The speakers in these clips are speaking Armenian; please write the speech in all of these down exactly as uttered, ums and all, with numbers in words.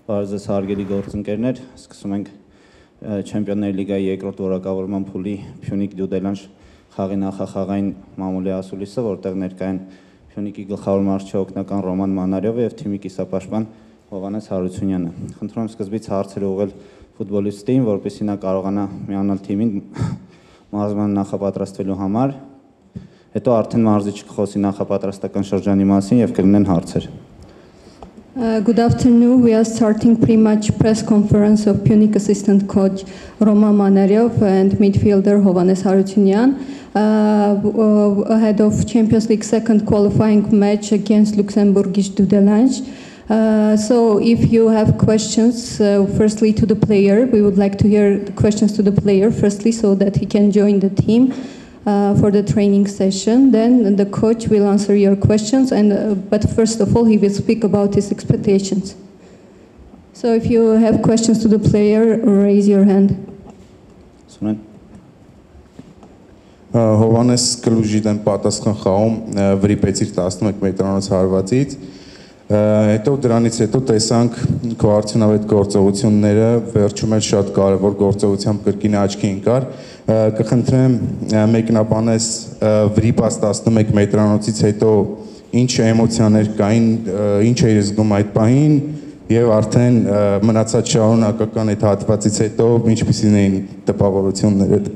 Բարզես հարգելի գործընկերներ, սկսում ենք Չեմպիոնների լիգայի երկրորդ որակավորման փուլի Փյունիկ Դյուդելանջ խաղի նախախաղային մամուլի ասուլիսը, որտեղ ներկա են Փյունիկի գլխավոր մարզչի օգնական Ռոման Մանարյովը եւ թիմի կիսապաշտպան Հովհաննես Հարությունյանը։ Խնդրում եմ սկզբից հարցեր ուղղել ֆուտբոլիստին, որպեսզի նա կարողանա միանալ թիմին մարզման նախապատրաստվելու համար։ Հետո արդեն մարզիչը կխոսի նախապատրաստական շրջանի մասին եւ կլինեն հարցեր։ Uh, good afternoon. We are starting pre-match press conference of Punic assistant coach Roman Manaryov and midfielder Hovannes Harutyunyan uh, ahead of Champions League second qualifying match against Luxembourgish Dudelange. Uh, so if you have questions, uh, firstly to the player, we would like to hear the questions to the player firstly so that he can join the team. Uh, for the training session, then the coach will answer your questions, and uh, but first of all he will speak about his expectations. So if you have questions to the player, raise your hand. Հովհաննես Կլուժի դեմ պատասխան խաղում վրիպեցիր տասնմեկ մետրանոց հարվածից, հետո դրանից հետո տեսանք քո արդյունավետ գործողությունները, վերջում էլ շատ կարևոր գործողությամբ կրկին աչքի ընկար, կխնդրեմ մեկնաբանես վրիպած տասնմեկ մետրանոցից հետո ինչ էմոցիաներ կային, ինչ էիր զգում այդ պահին եւ արդեն մնացած շարունակական այդ հատվածից հետո ինչպիսին էին տպավորությունները։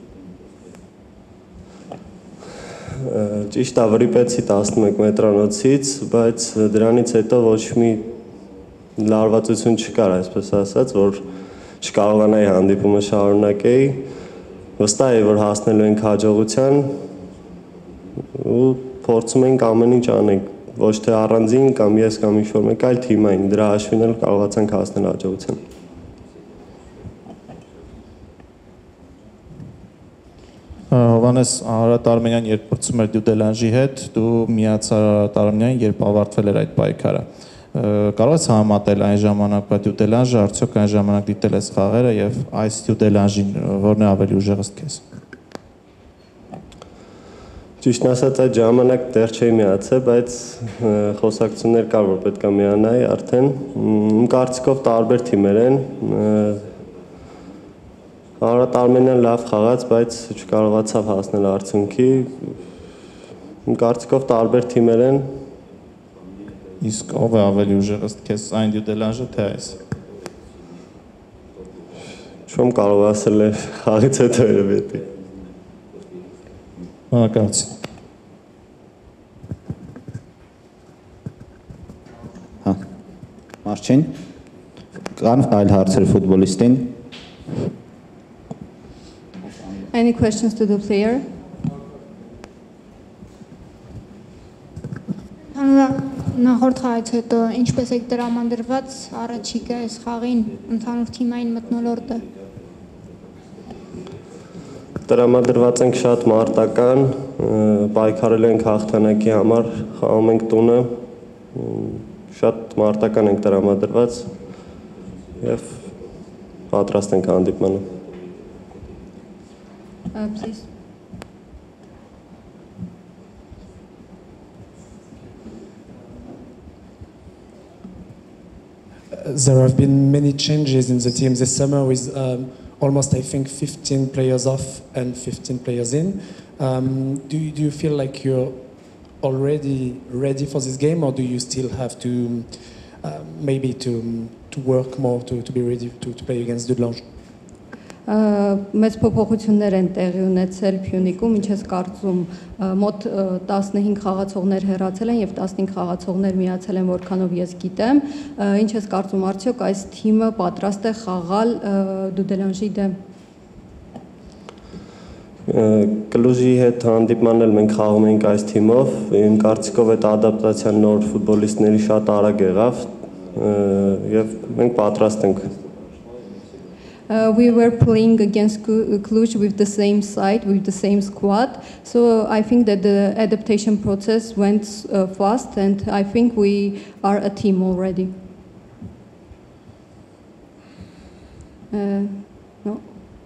Ճիշտ է, վրիպեցի տասնմեկ մետրանոցից, բայց դրանից հետո ոչ մի լարվածություն չկար, այսպես ասած, որ չկարողանայի հանդիպումը շարունակեի, վստահ եմ, որ հասնելու ենք հաջողության ու փորձում ենք ամեն ինչ անենք, ոչ թե առանձին կամ ես կամ ինչ-որ մեկ այլ թիմային, դրա հաշվին էլ կարողացանք հասնել հաջողության։ Հովհաննես, Արարատ Արմենյան երբ փորձում էր Դյուդելանժի հետ, դու միացար Արարատ Արմենյանին, երբ ավարտվել էր այդ պայքարը։ Կարող ես համատել այն ժամանակվա Դյուդելանժը, արդյոք այն ժամանակ դիտել ես խաղերը եւ այս Դյուդելանժին որն է ավելի ուժեղ ըստ քեզ։ Ճիշտն ասած, այդ ժամանակ դեռ չէի միացել, բայց խոսակցություններ կար, որ պետք է միանայի արդեն։ Իմ կարծիքով տարբեր թիմեր են։ Արարատ Արմենյան լավ խաղաց, բայց չկարողացավ հասնել արդյունքի։ Իմ կարծիքով տարբեր թիմեր են։ Իսկ ով է ավելի ուժեղ ըստ քեզ, այն Դյուդելանժը թե այս։ Չեմ կարող ասել խաղից հետո երևի։ Մանակարություն։ Հա։ Մարչին, կան այլ հարցեր ֆուտբոլիստին։ Any questions to the player? Նախորդ խաղից հետո ինչպես եք տրամադրված առաջիկա այս խաղին ընդհանուր թիմային մթնոլորտը։ Տրամադրված ենք շատ մարտական, պայքարել ենք հաղթանակի համար, խաղում ենք տունը, շատ մարտական ենք տրամադրված եւ պատրաստ ենք հանդիպմանը։ Uh, please. There have been many changes in the team this summer with um, almost, I think, fifteen players off and fifteen players in. Um, do, you, do you feel like you're already ready for this game, or do you still have to uh, maybe to, to work more to, to be ready to, to play against Dudelange? Մեծ փոփոխություններ են տեղի ունեցել Փյունիկում, ինչ ես կարծում, մոտ տասնհինգ խաղացողներ հեռացել են եւ տասնհինգ խաղացողներ միացել են, որքանով ես գիտեմ, ինչ ես կարծում, արդյոք այս թիմը պատրաստ է խաղալ Դյուդելանժի դեմ։ Կլուժի հետ հանդիպմանն էլ մենք խաղում ենք այս թիմով, իմ կարծիքով այդ ադապտացիան նոր ֆուտբոլիստների շատ արագ եղավ եւ մենք պատրաստ ենք։ Uh, we were playing against Cluj with the same side, with the same squad. So I think that the adaptation process went uh, fast, and I think we are a team already. Uh, no.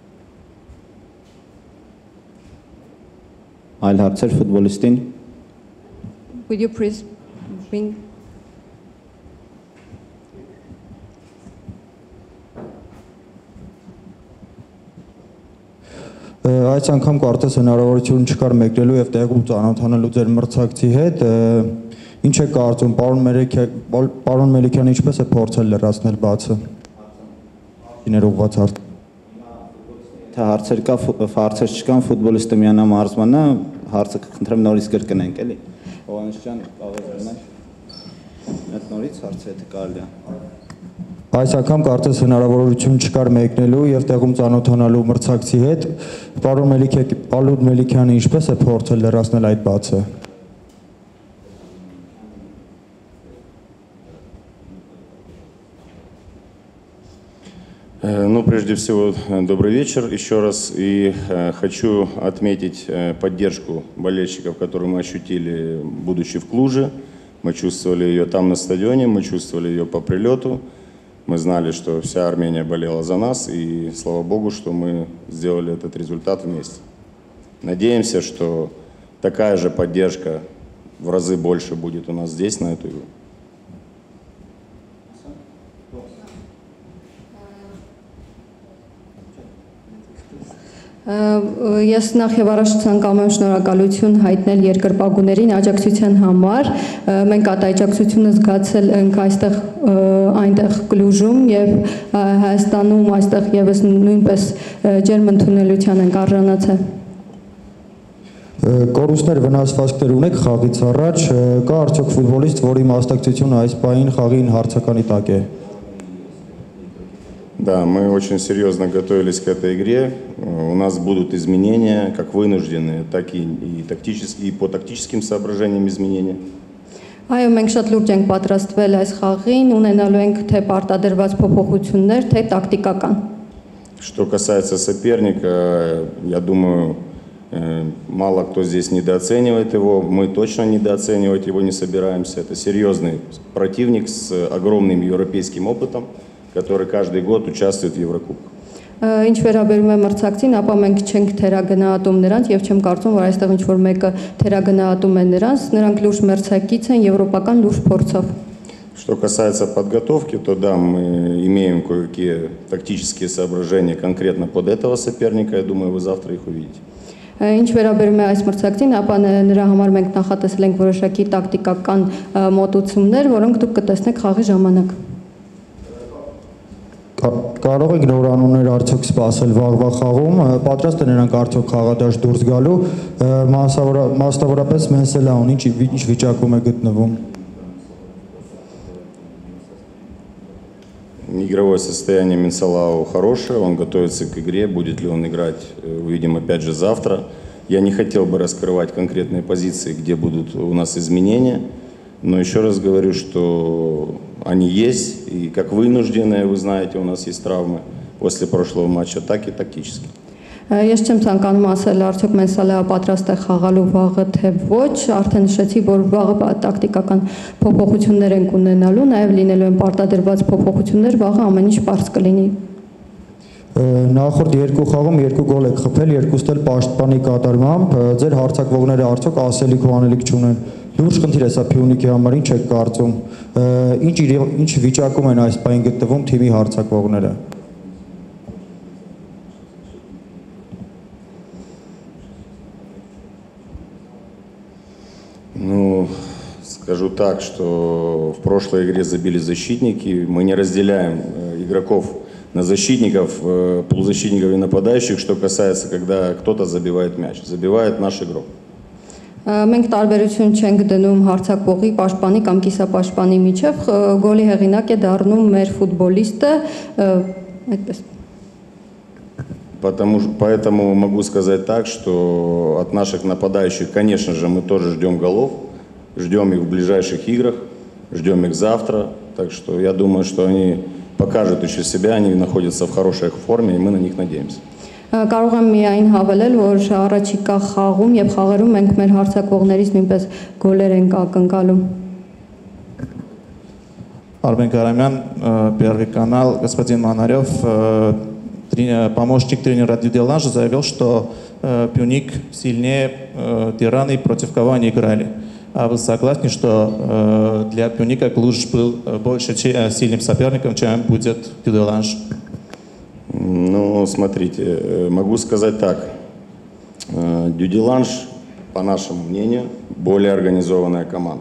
Այլ հարցեր ֆուտբոլիստին։ Would you please bring Այս անգամ կարծես հնարավորություն չկար մեկնելու եւ տեղում ծանոթանալու ձեր մրցակցի հետ։ Ինչ է կարծում, պարոն Մելիքյան, պարոն Մելիքյանը ինչպես է փորձել լրացնել բացը։ Իներողված հարց։ Թե հարցեր կա, հարցեր չկան, ֆուտբոլիստը միանա մարզմանը, հարցը կխնդրեմ նորից կրկնենք, էլի։ Հովհաննես ջան, կարող եք այդ նորից հարցը եթե կարելի է։ Այս անգամ կարծես հնարավորություն չկար մեկնելու եւ տեղում ծանոթանալու մրցակցի հետ։ Պարոն Մելիքյանը, պարոն Մելիքյանը ինչպես է փորձել լրացնել այդ բացը։ Ну, прежде всего, добрый вечер еще раз. И э, хочу отметить э, поддержку болельщиков, которую мы ощутили, будучи в Клуже. Мы чувствовали ее там на стадионе, мы чувствовали ее по прилету. Мы знали, что вся Армения болела за нас, и слава Богу, что мы сделали этот результат вместе. Надеемся, что такая же поддержка в разы больше будет у нас здесь, на эту игру. Ես նախ եւ առաջ ցանկանում եմ շնորհակալություն հայտնել երկրպագուներին աջակցության համար։ Մենք այդ աջակցությունը զգացել ենք այստեղ այնտեղ Կլուժում եւ Հայաստանում այստեղ եւս նույնպես ջերմ ընդունելության ենք արժանացել։ Կորուստներ, վնասվածքներ ունեք խաղից առաջ, կա արդյոք ֆուտբոլիստ, որի մասնակցությունը այս պահին խաղին հարցականի տակ է։ Да, мы очень серьезно готовились к этой игре. У нас будут изменения, как вынужденные, так и, и, тактические, и по тактическим соображениям изменения. Այո, մենք շատ լուրջ ենք պատրաստվել այս խաղին, ունենալու ենք թե պարտադրված փոփոխություններ, թե տակտիկական։ Что касается соперника, я думаю, мало кто здесь недооценивает его. Мы точно недооценивать его не собираемся. Это серьезный противник с огромным европейским опытом, который каждый год участвует в Еврокубках. Ինչ վերաբերում է մրցակցին, ապա մենք չենք թերագնահատում նրանց եւ չեմ կարծում, որ այստեղ ինչ որ մեկը թերագնահատում է նրանց, նրանք լուրջ մրցակից են եվրոպական լուրջ փորձով։ Что касается подготовки, то да, мы имеем кое-какие тактические соображения конкретно под этого соперника. Я думаю, вы завтра их увидите. Ինչ վերաբերում է այս մրցակցին, ապա նրա համար մենք նախատեսել ենք որոշակի տակտիկական մոտեցումներ, որոնք դուք կտեսնեք խաղի ժամանակ։ Կարող եք նոր անուններ արդյոք սպասել վաղվա խաղում, պատրաստ են նրանք արդյոք խաղադաշտ դուրս գալու, մասնավորապես Մենսելաուն ինչ ինչ վիճակում է գտնվում։ Игровое состояние Менсалау хорошее, он готовится к игре, будет ли он играть, увидим опять же завтра. Я не хотел бы раскрывать конкретные позиции, где будут у нас изменения. Но еще раз говорю, что они есть, и как вынужденные, вы знаете, у нас есть травмы после прошлого матча, так и тактически. Ես չեմ ցանկանում ասել արդյոք Մենսալեա պատրաստ է խաղալու վաղը թե ոչ, արդեն նշեցի, որ վաղը տակտիկական փոփոխություններ ենք ունենալու, նաև լինելու են պարտադրված փոփոխություններ, վաղը ամեն ինչ պարզ կլինի։ Նախորդ երկու խաղում երկու գոլ եք խփել, երկուստ էլ պաշտպանի կատարմամբ, ձեր հարձակվողները արդյոք ասելիք ու անելիք չունեն։ Լուրջ խնդիր է սա Փյունիկի համար, ինչ եք կարծում։ Ինչ ինչ վիճակում են այս պահին գտնվում թիմի հարձակվողները։ Ну, скажу так, что в прошлой игре забили защитники. Мы не разделяем игроков на защитников, полузащитников и нападающих, что касается, когда кто-то забивает мяч. Забивает наш игрок. Մենք տարբերություն չենք դնում հարձակվողի, պաշտպանի կամ կիսապաշտպանի միջև, գոլի հեղինակ է դառնում մեր ֆուտբոլիստը, այդպես։ Потому, поэтому могу сказать так, что от наших нападающих, конечно же, мы тоже ждем голов, ждем их в ближайших играх, ждем их завтра. Так что я думаю, что они покажут еще себя, они находятся в хорошей форме, и мы на них надеемся. Կարող եմ միայն հավելել, որ առաջիկա խաղում եւ խաղերում մենք մեր հարձակվողներից нույնպես գոլեր ենք ակնկալում։ Армен Карамян, Первый канал. Господин Манарев, помощник тренера Дюделанжа, заявил, что Пюник сильнее Тираны, против кого они играли. А вы согласны, что для Пюника Клуж был больше сильным соперником, чем будет Дюделанж? Ну, смотрите, могу сказать так. Дюделанж, по нашему мнению, более организованная команда.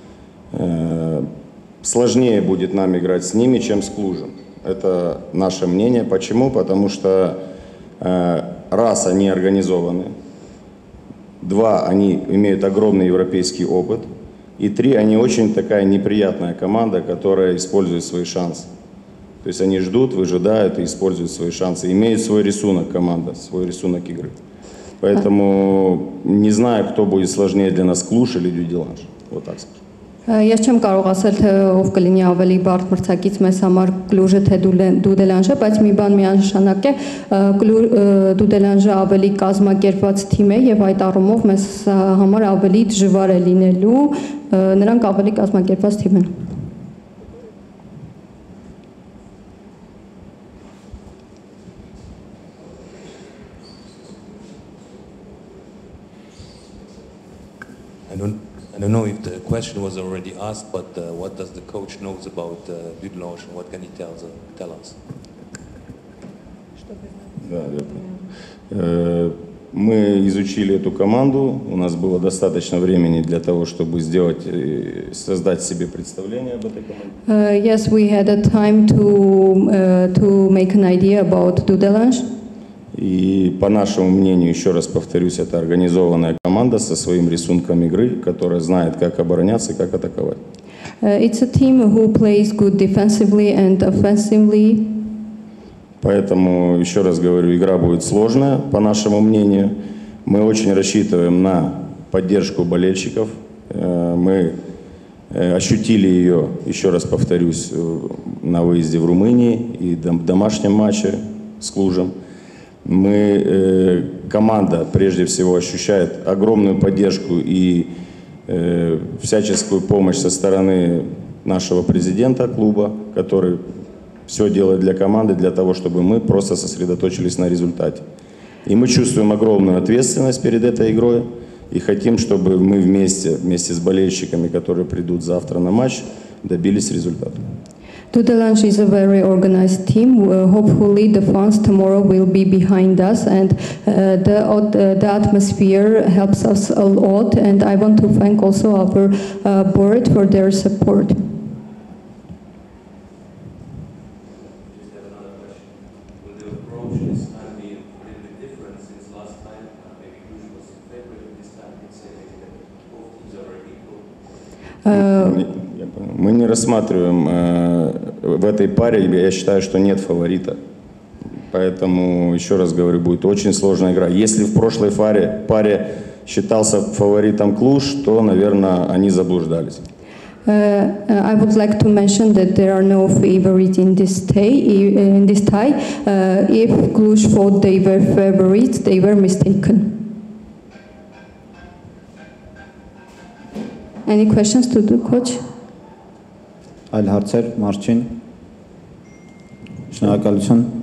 Сложнее будет нам играть с ними, чем с Клужем. Это наше мнение. Почему? Потому что раз они организованы, два, они имеют огромный европейский опыт, и три, они очень такая неприятная команда, которая использует свои шансы. То есть они ждут, выжидают и используют свои шансы. Имеют свой рисунок команда, свой рисунок игры. Поэтому не знаю, кто будет сложнее для нас, Клуж или Дюделанж. Вот так скажу. Ես չեմ կարող ասել, թե ով կլինի ավելի բարդ մրցակից մեզ համար Կլուժը թե Դուդելանժը, բայց մի բան միանշանակ է, Դուդելանժը ավելի կազմակերպված թիմ է եւ այդ առումով մեզ համար ավելի դժվար է լինելու, նրանք ավելի կազմակերպված թիմ են։ I don't I don't know if the question was already asked, but uh, what does the coach knows about uh, Dudelange and what can he tell, uh, tell us? Да, верно. Мы изучили эту команду, у нас было достаточно времени для того, чтобы сделать, создать себе представление об этой команде. Uh, yes, we had a time to uh, to make an idea about Dudelange. И по нашему мнению, еще раз повторюсь, это организованная команда со своим рисунком игры, которая знает, как обороняться и как атаковать. Uh, it's a team who plays good defensively and offensively. Поэтому, еще раз говорю, игра будет сложная, по нашему мнению. Мы очень рассчитываем на поддержку болельщиков. Мы ощутили ее, еще раз повторюсь, на выезде в Румынии и в домашнем матче с Клужем. Мы, э, команда, прежде всего, ощущает огромную поддержку и э, всяческую помощь со стороны нашего президента клуба, который все делает для команды, для того, чтобы мы просто сосредоточились на результате. И мы чувствуем огромную ответственность перед этой игрой и хотим, чтобы мы вместе, вместе с болельщиками, которые придут завтра на матч, добились результата. Dudelange is a very organized team. Uh, hopefully the fans tomorrow will be behind us, and uh, the, uh, the atmosphere helps us a lot, and I want to thank also our uh, board for their support. Мы не рассматриваем э, в этой паре, я считаю, что нет фаворита. Поэтому, еще раз говорю, будет очень сложная игра. Если в прошлой паре, паре считался фаворитом Клуж, то, наверное, они заблуждались. Uh, I would like to mention that there are no favorites in this tie. In this tie, uh, if Cluj thought they were favorites, they were mistaken. Any questions to the coach? Այլ հարցեր, Մարչին։ Շնորհակալություն։